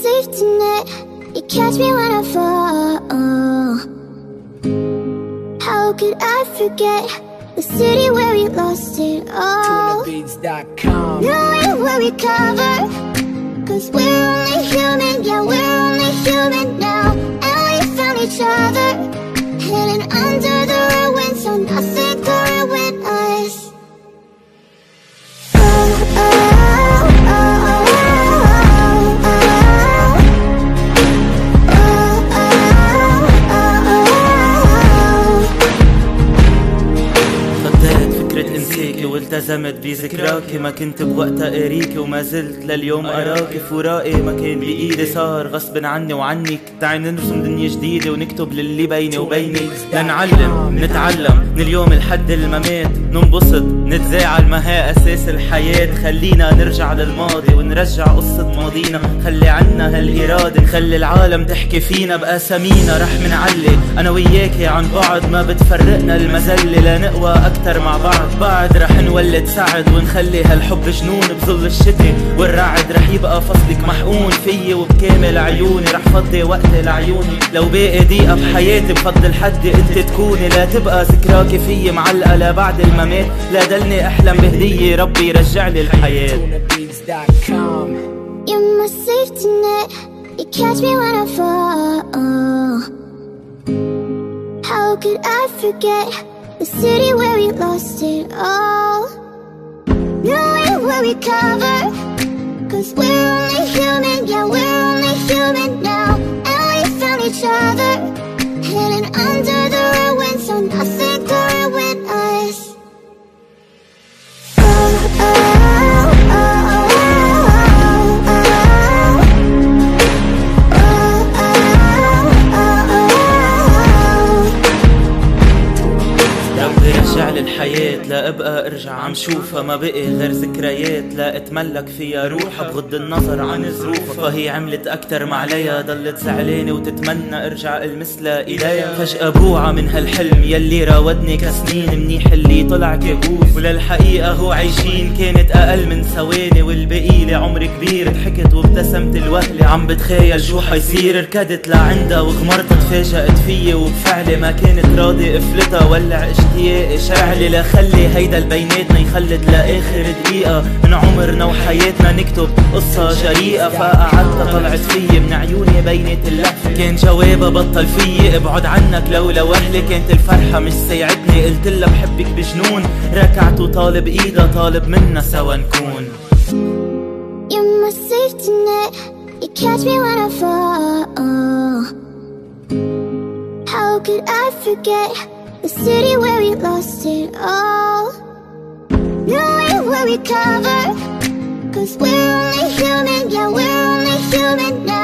safety net. You catch me when I fall. How could I forget the city where we lost it all? Knowing where we cover, 'cause we're only human, yeah, we're only human now. And we found each other, hidden under the ruins, so nothing could ruin us. والتزمت بذكراكي، ما كنت بوقتها قريكي وما زلت لليوم أراكي. فراقي ما كان بإيدي، صار غصب عني وعنك. تعي نرسم دنيا جديدة ونكتب للي بيني وبينك. لنعلم نتعلم من اليوم لحد الممات، ننبسط نتزاعل، ما هي أساس الحياة. خلينا نرجع للماضي ونرجع قصة ماضينا. خلي عنا هالإرادة، نخلي العالم تحكي فينا بأسامينا. رح منعلي أنا وياكي عن بعد، ما بتفرقنا المزلة لنقوى أكتر مع بعد رح نولد سعد ونخلي هالحب جنون بظل الشتي والرعد. رح يبقى فصلك محقون فيي وبكامل عيوني. رح فضي وقتي لعيوني، لو باقي دقيقة بحياتي بفضل حدي انت تكوني. لا تبقى ذكراكي فيي معلقة لبعد الممات. لا دلني احلم بهدية ربي يرجعلي الحياة. You're my safety net. You catch me when I fall. How could I forget the city where we lost it all? Knowing where we cover, 'cause we're only human, yeah, we're only human now. And we found each other, hidden under the ruins, so nothing could ruin us. الحياة لا ابقى ارجع عم شوفها، ما بقي غير ذكريات لا اتملك فيها روحها. بغض النظر عن ظروفها، فهي عملت اكتر ما عليها. ضلت زعلانة وتتمنى ارجع المثلى اليها. فجأة بوعى من هالحلم يلي راودني كسنين. منيح اللي طلع كابوس، وللحقيقة هو عايشين. كانت اقل من ثواني والبقيلة عمر كبير. ضحكت وابتسمت الوهلة، عم بتخيل شو حيصير. ركضت لعندها وغمرت، تفاجأت فيي وبفعلي ما كانت راضي افلتها. ولع اشتياقي شعلي لخلي هيدا البيناتنا يخلد لاخر دقيقة من عمرنا وحياتنا. نكتب قصة جريئة. فقعدت طلعت فيي من عيوني بينت اللهفة. كان جوابها بطل فيي ابعد عنك لولا وهلة. كانت الفرحة مش سايعدني، قلتلها بحبك بجنون. ركعت وطالب ايدها، طالب منا سوا نكون. You're my safety net. You catch me when I fall. How could I forget the city where we lost it all? Knowing where we cover, 'cause we're only human, yeah, we're only human now.